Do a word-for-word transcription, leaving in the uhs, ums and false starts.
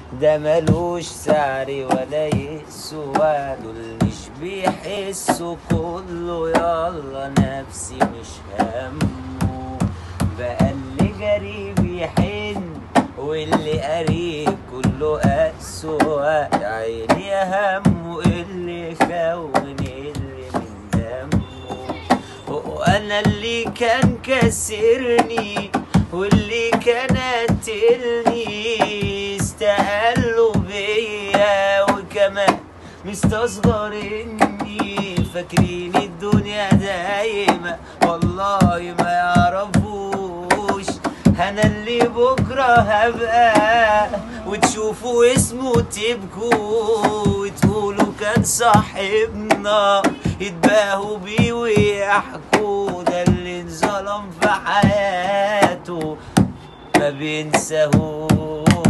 ده ملوش سعر ولا يسوى، دول مش بيحسوا كله يلا نفسي مش همه. بقى اللي جريب يحن واللي قريب كله أسوأ، يا عيني يا همه اللي خون اللي من دمه. وانا اللي كان كسرني واللي كان قتلني استقلوا بيا وكمان مستصغرني، فاكرين الدنيا دايما والله ما يعرفوش انا اللي بكره هبقى، وتشوفوا اسمه تبكوا وتقولوا كان صاحبنا، يتباهوا بيه ويحكوا ده اللي انظلم في حياته ما بينساهوش.